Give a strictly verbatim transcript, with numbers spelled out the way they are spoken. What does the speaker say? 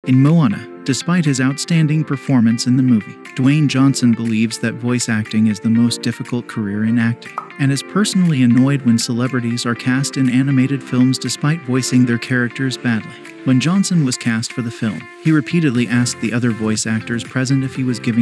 In Moana, despite his outstanding performance in the movie, Dwayne Johnson believes that voice acting is the most difficult career in acting, and is personally annoyed when celebrities are cast in animated films despite voicing their characters badly. When Johnson was cast for the film, he repeatedly asked the other voice actors present if he was giving